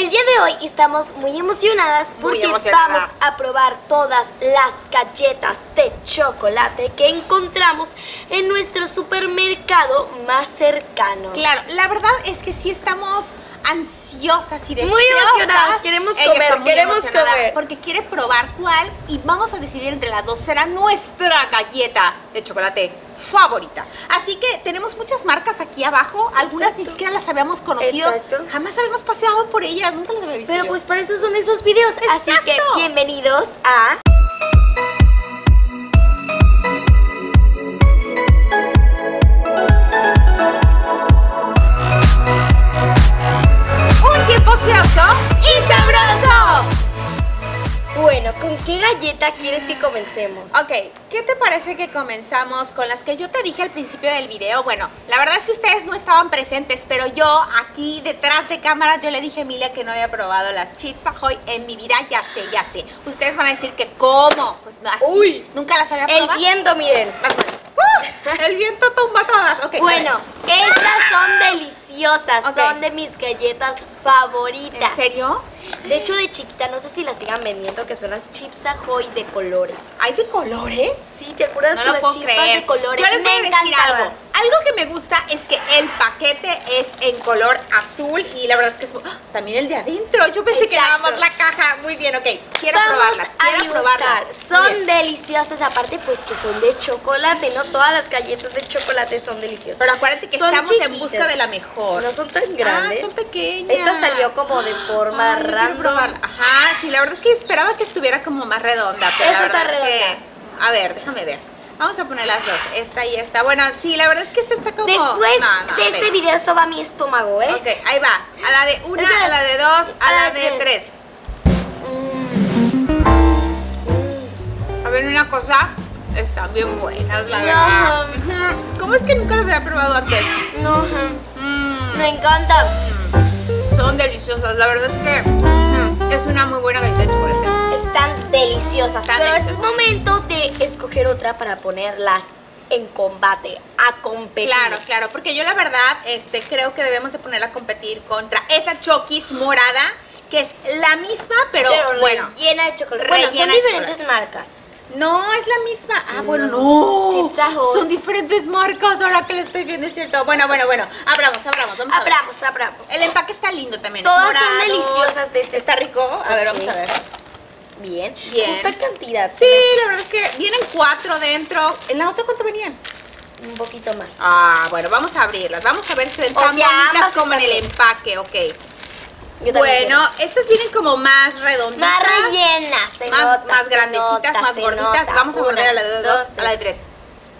El día de hoy estamos muy emocionadas porque vamos a probar todas las galletas de chocolate que encontramos en nuestro supermercado más cercano. Claro, la verdad es que sí estamos ansiosas y deseosas. Muy emocionadas, queremos comer, porque quiere probar cuál y vamos a decidir entre las dos. Será nuestra galleta de chocolate favorita. Así que tenemos muchas marcas aquí abajo. Algunas ni siquiera las habíamos conocido. Jamás habíamos paseado por ellas, nunca las había visto. Pero pues para eso son esos videos. Así que bienvenidos a... ¡Un tiempo ocioso y sabroso! Bueno, ¿con qué galleta quieres que comencemos? Ok, ¿qué te parece que comenzamos con las que yo te dije al principio del video? Bueno, la verdad es que ustedes no estaban presentes, pero yo aquí detrás de cámaras yo le dije a Emilia que no había probado las Chips Ahoy en mi vida. Ya sé. Ustedes van a decir que ¿cómo? Pues no, así, nunca las había probado. El viento, miren. El viento tumba todas. Okay, bueno, estas son deliciosas, son de mis galletas favoritas. ¿En serio? De hecho, de chiquita, no sé si las sigan vendiendo, que son las Chips Ahoy de colores. ¿Hay de colores? Sí, ¿te acuerdas de las chispas de colores? Yo les voy a decir algo. Algo que me gusta es que el paquete es en color azul y la verdad es que es... también el de adentro. Yo pensé que nada más la caja. Muy bien, ok. Quiero probarlas. Son deliciosas, aparte pues que son de chocolate, ¿no? Todas las galletas de chocolate son deliciosas. Pero acuérdate que estamos en busca de la mejor. No son tan grandes. Son pequeñas. Esta salió como de forma random. Ajá, sí, la verdad es que esperaba que estuviera como más redonda, pero la verdad es que... A ver, déjame ver. Vamos a poner las dos, esta y esta. Bueno, sí, la verdad es que esta está como... Después de este video eso va a mi estómago, ¿eh? Ok, ahí va. A la de una, a la de dos, a la de tres. A ver, una cosa, están bien buenas, la verdad. ¿Cómo es que nunca las había probado antes? No, me encantan. Son deliciosas, la verdad es que es una muy buena galleta de chocolate. Están deliciosas, pero es momento de escoger otra para ponerlas en combate, a competir. Claro, porque yo la verdad creo que debemos de ponerla a competir contra esa Chokis morada, que es la misma, pero bueno, llena de chocolate. Bueno, son diferentes marcas. No, es la misma. Bueno, no. Chips Ahoy. Son diferentes marcas, ahora que lo estoy viendo, es cierto. Bueno. Abramos. Abramos. El empaque está lindo también. Todas son deliciosas de este. Está rico. A ver, vamos a ver. Bien. Justa cantidad. Sí, la verdad es que vienen 4 dentro. ¿En la otra cuánto venían? Un poquito más. Bueno, vamos a abrirlas. Vamos a ver si se ven tan bonitas como en el empaque, ok. Bueno, estas vienen como más redonditas. Más rellenas. Más grandecitas, más gorditas. Vamos a morder a la de 2, a la de 3.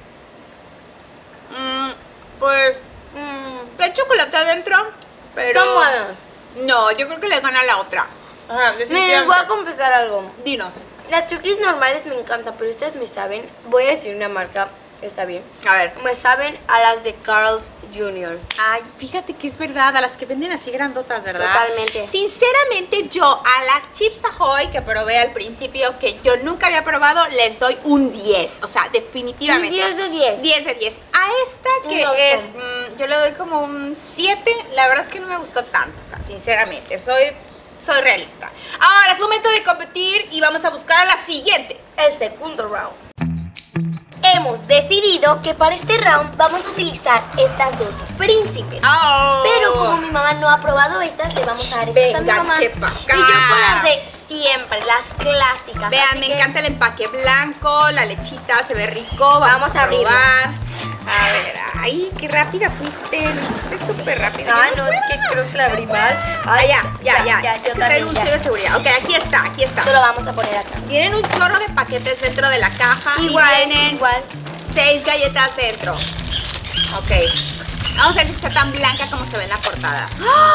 Pues, trae chocolate adentro, pero... No, yo creo que le gana la otra. Ajá, me voy a confesar algo. Dinos. Las Chokis normales me encantan, pero ustedes me saben, voy a decir una marca, está bien. A ver. Me saben a las de Carl's Jr. Ay, fíjate que es verdad, a las que venden así grandotas, ¿verdad? Totalmente. Sinceramente, yo a las Chips Ahoy que probé al principio, que yo nunca había probado, les doy un 10. O sea, definitivamente. Un 10 de 10. 10 de 10. A esta que es, yo le doy como un 7. La verdad es que no me gustó tanto, o sea, sinceramente, soy realista. Ahora es momento de competir y vamos a buscar a la siguiente. El segundo round. Hemos decidido que para este round vamos a utilizar estas dos príncipes. Pero como mi mamá no ha probado estas, le vamos a dar estas a mi mamá. Chepa, y yo con las de siempre, las clásicas. Vean, me encanta el empaque blanco, la lechita, se ve rico. Vamos a probar. A ver, ay, qué rápida fuiste, lo hiciste súper rápido. No, es que creo que la abrí mal. Ya. Es que trae un sello de seguridad. Ok, aquí está. Esto lo vamos a poner acá. Tienen un chorro de paquetes dentro de la caja. Igual. 6 galletas dentro. Ok. Vamos a ver si está tan blanca como se ve en la portada.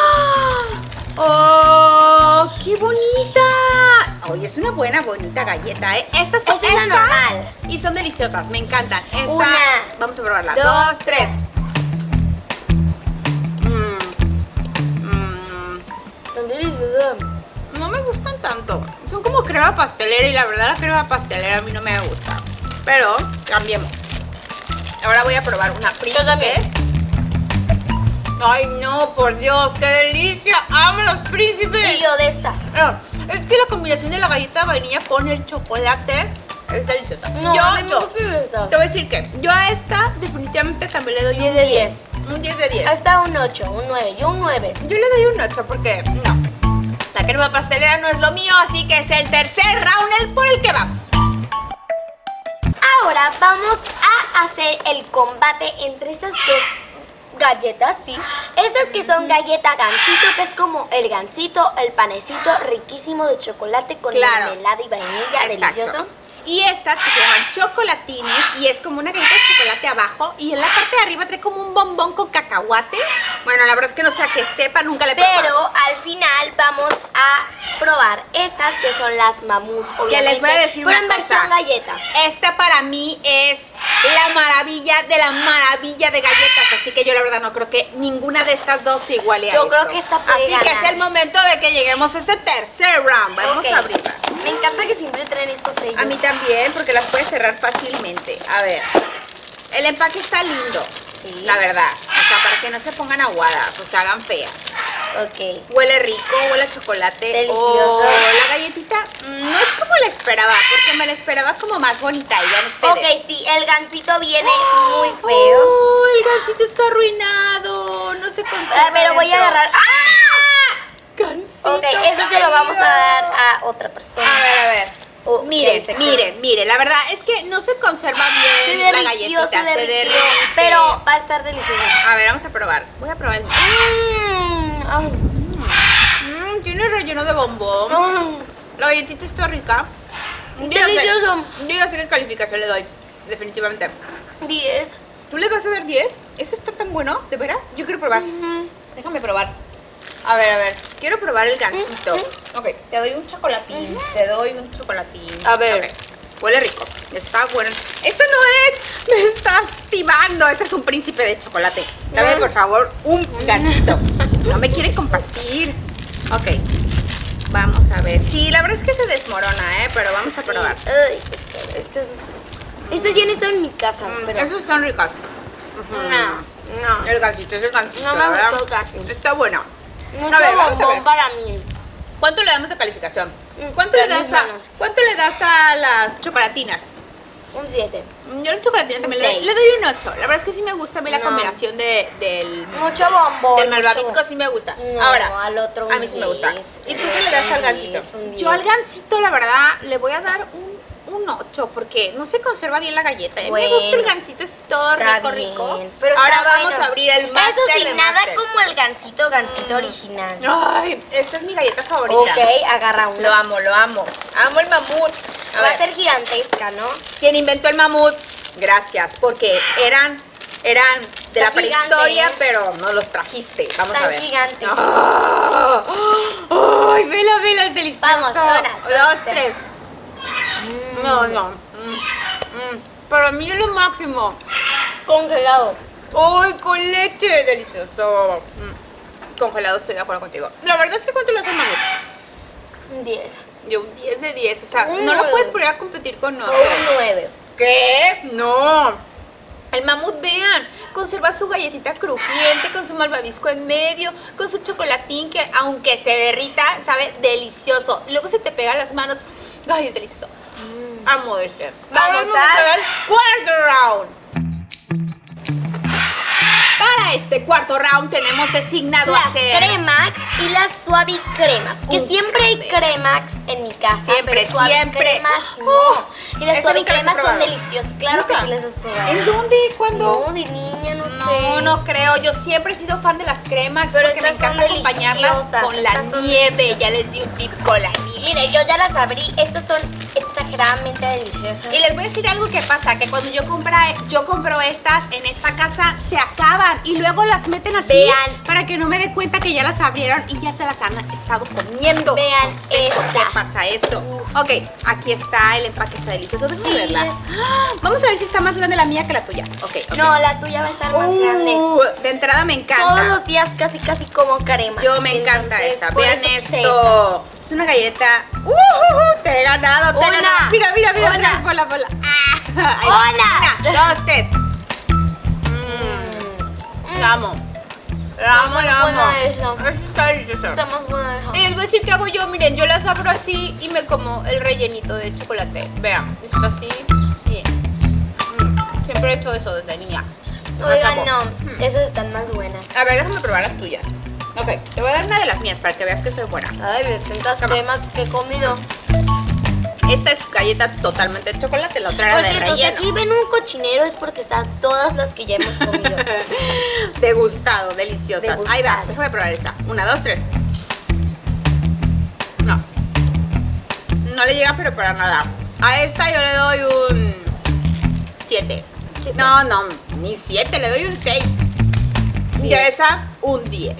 ¡Oh! ¡Qué bonita! Oye, es una bonita galleta, ¿eh? Estas son la normal. Y son deliciosas, me encantan. Una. Vamos a probarla. 2, 3. Son deliciosas. No me gustan tanto. Son como crema pastelera y la verdad la crema pastelera a mí no me gusta. Pero cambiemos. Ahora voy a probar una príncipe. Ay, no, por Dios, qué delicia. Amo los príncipes. Y yo de estas. Es que la combinación de la galleta de vainilla con el chocolate es deliciosa. No, Yo te voy a decir que yo a esta definitivamente también le doy 10 un de 10. Un 10 de 10. Hasta un 8, un 9, yo un 9. Yo le doy un 8 porque no. La crema pastelera no es lo mío, así que es el tercer round el por el que vamos. Ahora vamos a hacer el combate entre estas dos galletas, sí. Estas que son galleta gansito, que es como el gansito, el panecito riquísimo de chocolate con mermelada y vainilla, delicioso. Y estas que se llaman chocolatines y es como una galleta de chocolate abajo y en la parte de arriba trae como un bombón con cacahuate. Bueno, la verdad es que no sé a qué sepa, nunca le he probado. Pero al final vamos a probar estas que son las mamut, obviamente. Que les voy a decir pero una en cosa. versión galleta. Esta para mí es la maravilla de galletas, así que yo la verdad no creo que ninguna de estas dos se iguale a Yo esto. creo que esta puede Así que ganar. es el momento de que lleguemos a este tercer round. Vamos a abrirla. Me encanta que siempre traen estos sellos. A mí también, porque las puedes cerrar fácilmente. A ver, el empaque está lindo, Sí. la verdad. O sea, para que no se pongan aguadas o se hagan feas. Ok. Huele rico, huele a chocolate. Delicioso. Oh, la galletita no es como la esperaba, porque me la esperaba como más bonita. Y vean ustedes. Ok, sí, el gansito viene muy feo. Oh, el gansito está arruinado, no se conserva. Pero voy a dentro. agarrar. ¡Ah! Gansito. Ok, eso se lo vamos a dar a otra persona. A ver. Oh, Miren, que se miren, la verdad es que no se conserva bien la galletita, se derrite. Pero va a estar delicioso. A ver, vamos a probar. Voy a probar el tiene relleno de bombón. La galletita está rica. Delicioso. Dígase qué calificación le doy, definitivamente. 10. ¿Tú le vas a dar 10? ¿Eso está tan bueno? ¿De veras? Yo quiero probar. Déjame probar. A ver, quiero probar el gansito. Ok, te doy un chocolatín. Te doy un chocolatín. A ver. Ok, huele rico. Está bueno. Esto no es. Me estás timando. Este es un príncipe de chocolate. Dame, por favor, un gansito. No me quiere compartir. Ok. Vamos a ver. Sí, la verdad es que se desmorona, pero vamos a probar. Ay, estas ya no están en mi casa. Pero Esos están ricos. no. El gansito es el gansito. No me ¿verdad? gustó casi. Está bueno. Mucho A ver, vamos a bombón ver. para mí. ¿Cuánto le damos de calificación? ¿Cuánto La le das misma. ¿Cuánto le das a las chocolatinas? Un 7. Yo a las chocolatinas también Un le doy un 8. La verdad es que sí me gusta a mí la No. combinación del Mucho bombón. del malvavisco, mucho- sí me gusta. No, Ahora, al otro a mí sí me gusta. 10. ¿Y tú qué le das al gansito? Un 10. Yo al gansito, la verdad, le voy a dar un 8 porque no se conserva bien la galleta. Bueno, me gusta el gansito, es todo está rico, bien, rico. pero Ahora está vamos bueno. a abrir el máster Eso sí, de nada Masters. como el gansito original. Ay, esta es mi galleta favorita. Ok, agarra uno. Lo amo, lo amo. Amo el mamut. Va a ser gigantesca, ¿no? ¿Quién inventó el mamut? Gracias, porque eran de la Está gigante, prehistoria, ¿eh? pero no los trajiste. Vamos Tan a ver. gigante. ¡Ay, vela, es delicioso! Vamos, una, dos, tres. No. Para mí es lo máximo. Congelado. ¡Ay, con leche! Delicioso. Congelado, estoy de acuerdo contigo. La verdad es que ¿cuánto le hace el mamut? Un 10. Yo un 10 de 10. O sea, Un no lo 9. puedes poner a competir con O otro. un 9. ¿Qué? No. El mamut, vean, conserva su galletita crujiente con su malvavisco en medio, con su chocolatín que aunque se derrita, sabe delicioso. Luego se te pega a las manos. Ay, es delicioso. Amo este. Vamos Ahora es momento del cuarto round. Para este cuarto round tenemos designado Las hacer Cremax y las Suavi Cremas. Que siempre hay Cremax en mi casa. Siempre, pero Suavi siempre. Cremas no. Y las Este Suavi nunca las he Cremas son probado. deliciosas. Claro que ¿Nunca? sí las has probado. ¿En dónde? ¿Cuándo? No, de niña, no sé. No, no creo. Yo siempre he sido fan de las Cremax Pero porque me estas son encanta acompañarlas deliciosas, con la estas son nieve. deliciosas. Ya les di un tip con la nieve. Mire, yo ya las abrí. Estas son exageradamente deliciosas. Y les voy a decir algo que pasa, que cuando yo compro estas en esta casa, se acaban y luego las meten así. Vean. Para que no me dé cuenta que ya las abrieron y ya se las han estado comiendo. Vean No sé por qué esta. pasa eso. Ok, aquí está, el empaque está delicioso. Déjame Sí, verla. es- Vamos a ver si está más grande la mía que la tuya. Ok. No, la tuya va a estar más grande. De entrada me encanta. Todos los días casi como crema. Yo me encanta Entonces, esta. por Vean eso quise esto. Es una galleta. Te he ganado, te he Una. ganado. Mira, Una. otra vez bola. Ahí va. Una. Una, dos, tres. La amo. La amo, la amo. buena esa. Está deliciosa. Está más buena esa. Y les voy a decir qué hago yo. Miren, yo las abro así y me como el rellenito de chocolate. Vean, está así. Y, siempre he hecho eso desde niña. Oigan, no, esas están más buenas. A ver, déjame probar las tuyas. Ok, te voy a dar una de las mías para que veas que soy buena. Ay, de tantas cremas que he comido. Esta es galleta totalmente de chocolate, la otra era Por de cierto, si relleno. aquí ven un cochinero es porque están todas las que ya hemos comido. Degustado, deliciosas. Degustado. Ahí va, déjame probar esta. 1, 2, 3. No. No le llega pero para nada. A esta yo le doy un 7. No, no, ni 7, le doy un 6. Y a esa, un 10.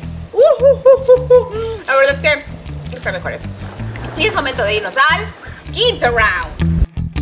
La verdad es que está mejor eso. Y es momento de irnos al quinto round.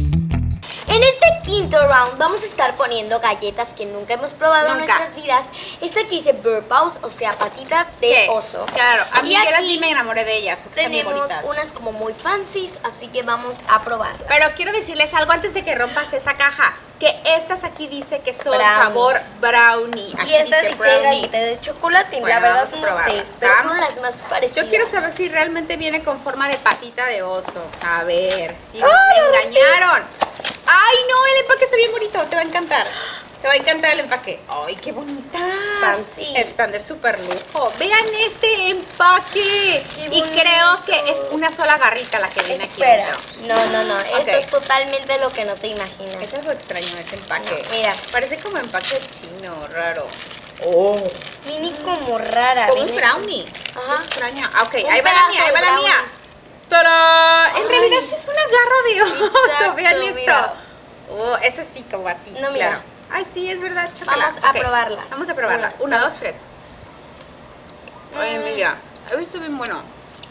En este quinto round vamos a estar poniendo galletas que nunca hemos probado en Nunca. nuestras vidas. Esta que dice bird paws, o sea, patitas de ¿Qué? oso. Claro, a mí Y yo las aquí vi y me enamoré de ellas porque están bien tenemos bonitas. unas como muy fancies, así que vamos a probarlas. Pero quiero decirles algo antes de que rompas esa caja. Que estas aquí dice que son Brownie. sabor brownie. Aquí Y esta dice dice brownie. galleta de chocolate, Bueno, la verdad vamos a no sé, probarlas. pero Vamos son a- las más parecidas. Yo quiero saber si realmente viene con forma de patita de oso. A ver, si no me engañaron. Ay, no, el empaque está bien bonito. Te va a encantar. Te va a encantar el empaque. Ay, qué bonitas. Fancy. Están de súper lujo. Vean este empaque. Qué Y bonito. creo que es una sola garrita la que viene aquí Espera, dentro. no, esto Ok. es totalmente lo que no te imaginas. Es algo extraño ese empaque. No, mira. Parece como empaque chino, raro. Oh. Mini como rara. Como un viene- brownie. Ajá. Qué extraña. Ah, ok, Un ahí va la pedazo mía, ahí de va la brownie. mía. ¡Tarán! En Ay. realidad sí es una garra de oso. Exacto, Vean esto. mira. Oh, ese sí, como así. No, mira. claro. Ay, sí, es verdad, chocolate. Vamos a Ok, probarlas. Vamos a probarla. 1, 2, 3. Ay, Mm. Emilia. Eso está bien bueno.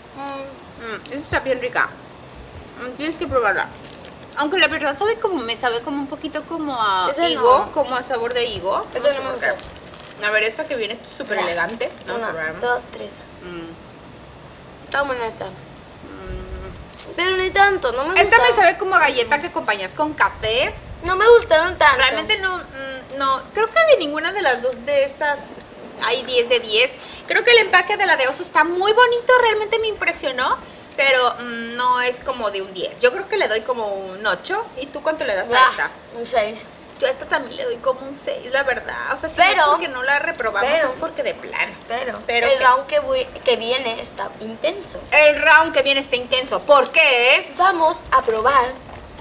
Eso está bien rica. Tienes que probarla. Aunque la verdad me sabe como un poquito como a Esa higo, no. como a sabor de higo. Esa sé no me por qué. gusta. A ver, esta que viene súper Mira. elegante. Vamos a 1, probar. 2, 3. Mm, Está buena esta. mm. Pero ni tanto, no me gusta. Esta me sabe como a galleta que acompañas con café. No me gustaron tanto. Realmente no, creo que de ninguna de las dos de estas hay 10 de 10. Creo que el empaque de la de oso está muy bonito, realmente me impresionó, pero no es como de un 10. Yo creo que le doy como un 8. ¿Y tú cuánto le das a esta? Un 6. Yo a esta también le doy como un 6, la verdad. O sea, si no Pero- es porque no la reprobamos, pero- es porque de plano. Pero el ¿qué? round que viene está intenso. El round que viene está intenso. ¿Por qué? Vamos a probar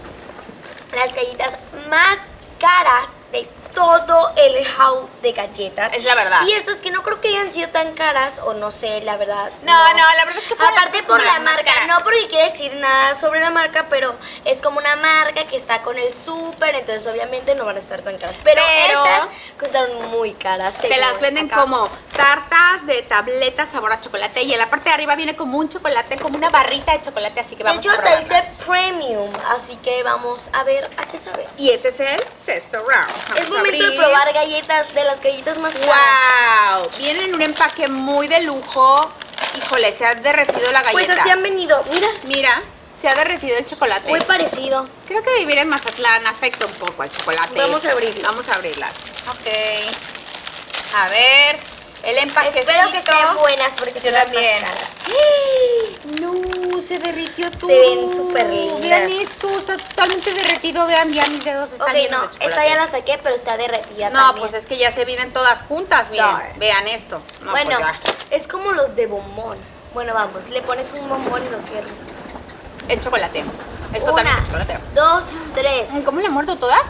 las galletas más caras de todo el haul de galletas. Es la verdad. Y estas que no creo que hayan sido tan caras, o no sé, la verdad. No, la verdad es que fueron Aparte estas por como la las más marca, caras. no porque quiere decir nada sobre la marca, pero es como una marca que está con el súper, entonces obviamente no van a estar tan caras. Pero estas costaron muy caras. Te las venden como tartas de tableta sabor a chocolate y en la parte de arriba viene como un chocolate, como una barrita de chocolate, así que De vamos hecho, a hasta probarlas. dice premium, así que vamos a ver a qué sabe. Y este es el sexto round. Vamos Es a momento de abrir. probar galletas, de las galletas más caras. ¡Wow! Vienen en un empaque muy de lujo. Híjole, se ha derretido la galleta. Pues así han venido, mira, Mira, se ha derretido el chocolate. muy parecido. Creo que vivir en Mazatlán afecta un poco al chocolate. Vamos a abrirlas. Vamos a abrirlas. Ok. A ver, el empaquecito. Espero que estén buenas porque Yo son las también. más caras. No, se derritió todo. ven súper lindas. Vean esto, está totalmente derretido. Vean, ya mis dedos están Ok, llenos no, de chocolate. esta ya la saqué, pero está derretida No, también. pues es que ya se vienen todas juntas, miren. Dar. Vean esto. No, bueno, pues ya. es como los de bombón. Bueno, vamos, le pones un bombón y lo cierras. El chocolate. Es totalmente 1, chocolate. 2, 3. ¿Cómo le muerdo todas?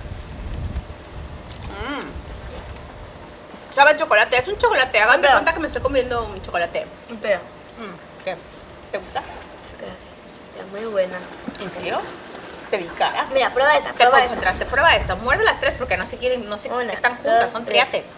Sabe a chocolate, es un chocolate. Háganme Espera. cuenta que me estoy comiendo un chocolate. Espera, ¿Qué? ¿Te gusta? espérate. Están muy buenas. ¿En serio? Te vi cara. Mira, prueba esta, Te prueba esta. concentraste, prueba esta. Muerde las tres porque no se quieren, no se Una, están juntas, dos, son tres. triates.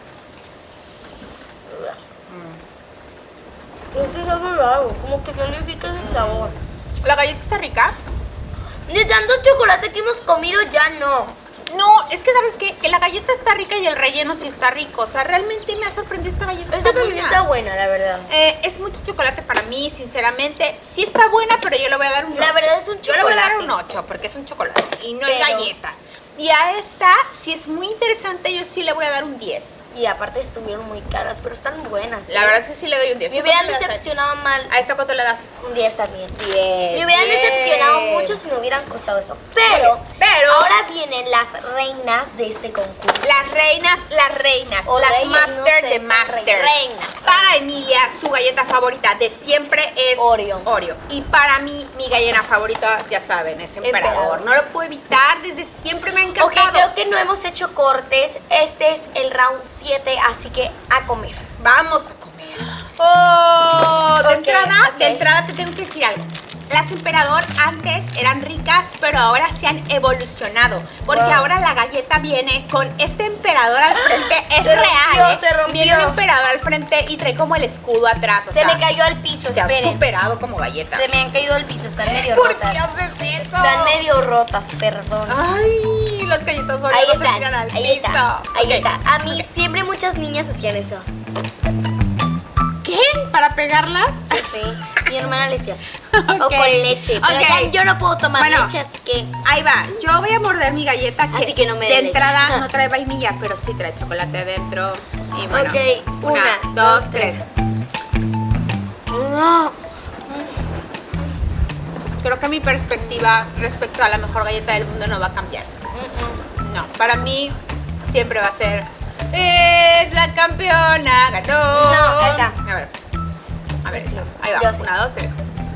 Es que sabe raro, como que no le pica el sabor. La galleta está rica. De tanto chocolate que hemos comido, ya no. No, es que sabes qué, que la galleta está rica y el relleno sí está rico. O sea, realmente me ha sorprendido esta galleta. Esta también buena. está buena, la verdad. Es mucho chocolate para mí, sinceramente. Sí está buena, pero yo le voy a dar un 8. La verdad es un Yo le voy a dar un chocolate. 8 porque es un chocolate y no es Pero- galleta. Y a esta, si es muy interesante, yo sí le voy a dar un 10. Y aparte estuvieron muy caras, pero están buenas. La verdad es que sí le doy un 10. Me hubieran decepcionado mal. ¿A esta cuánto le das? Un 10 también. 10. Me hubieran decepcionado mucho si no hubieran costado eso. Pero ahora vienen las reinas de este concurso. Las reinas, O las reyes, master no sé, de son masters. reinas. Para Emilia, su galleta favorita de siempre es Oreo. Y para mí, mi galleta favorita, ya saben, es emperador. No lo puedo evitar, desde siempre me ha encantado. Ok, creo que no hemos hecho cortes. Este es el round 7, así que a comer. Vamos a comer. Oh, de Ok. entrada te tengo que decir algo. Las emperador antes eran ricas, pero ahora se han evolucionado. Porque ahora la galleta viene con este emperador al frente. Es Se real, rompió, ¿eh? se rompió. Viene un emperador al frente y trae como el escudo atrás. O Se sea, me cayó al piso, se ha esperen. superado como galleta. Se me han caído al piso, están medio ¿Por rotas. qué haces eso? Están medio rotas, perdón. Ay, las galletas Oreo Ahí no se están, tiran al ahí piso. está, ahí Ok. está. A mí siempre muchas niñas hacían esto. ¿Qué? ¿Para pegarlas? Sí, mi hermana le decía. Ok. O con leche. Pero Ok. ya yo no puedo tomar Bueno. leche, así que. Ahí va, yo voy a morder mi galleta Así que no me de dé leche. entrada no trae vainilla, pero sí trae chocolate adentro. Y bueno, Ok, una, dos, tres. No. Creo que mi perspectiva respecto a la mejor galleta del mundo no va a cambiar. No, para mí siempre va a ser es la campeona, ganó. No, acá. A ver, Sí, ahí va, yo sí. una, dos, tres.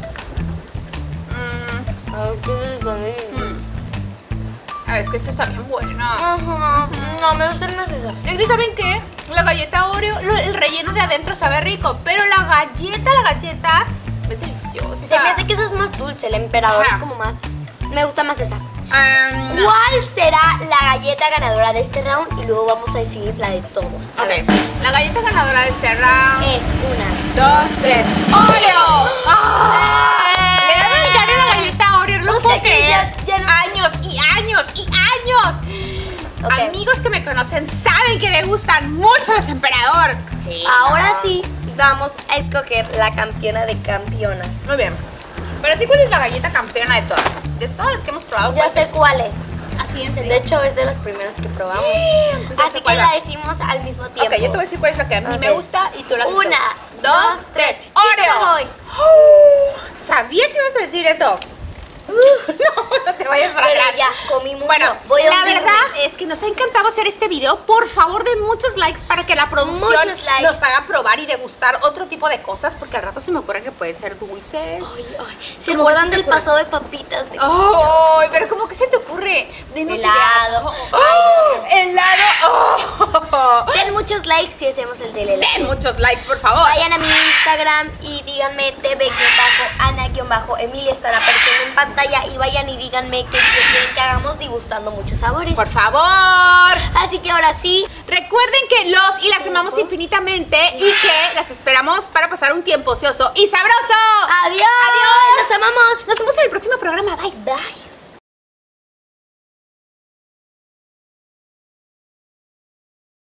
A ver, es que esto está bien bueno. Ajá. No, me gusta más eso. Es que, ¿saben qué? La galleta Oreo, el relleno de adentro sabe rico, pero la galleta es deliciosa. Se me hace que esa es más dulce, el emperador Ajá. es como más. Me gusta más esa. No. ¿Cuál será la galleta ganadora de este round? Y luego vamos a decidir la de todos. A ver. Ok, la galleta ganadora de este round. Es una. Dos, tres. ¡Oreo! ¡Ah! Le dan el gane a la galleta Oreo, no lo O puedo sea que creer. ya no- Años y años y años. Ok. Amigos que me conocen saben que me gustan mucho los emperador. Sí. Ahora sí, vamos a escoger la campeona de campeonas. Muy bien. Pero a ti, ¿cuál es la galleta campeona de todas? De todas las que hemos probado. Ya ¿cuál sé es? cuál es. Así, en serio. De hecho, es de las primeras que probamos. Ya Así sé que cuál la va. decimos al mismo tiempo. Ok, yo te voy a decir cuál es la que a mí me Ok. gusta y tú la que te Una, gusta. dos, tres. ¡Oreo! Chips Ahoy. Sabía que ibas a decir eso. No te vayas para Pero atrás. ya, comí mucho. Bueno, Voy a la hundirme. verdad es que nos ha encantado hacer este video. Por favor, den muchos likes para que la producción Muchos likes. nos haga probar y degustar otro tipo de cosas, porque al rato se me ocurre que pueden ser dulces. Ay, ¿se ¿Cómo acuerdan que se te del ocurre? pasado de papitas? De... ¡Ay! Pero ¿cómo que se te ocurre? Denos Helado. ideas. ¡Oh! ¡Helado! ¡Oh! Den muchos likes si hacemos el del helado. Den muchos likes, por favor. Vayan a mi Instagram y díganme tv-ana-emilia estará apareciendo en pantalla y vayan y díganme qué quieren que hagamos degustando muchos sabores. Por favor. Así que ahora sí, Recuerden que los y las amamos infinitamente y que las esperamos para pasar un tiempo ocioso y sabroso. adiós. Adiós. Los amamos. Nos vemos en el próximo programa. Bye. Bye.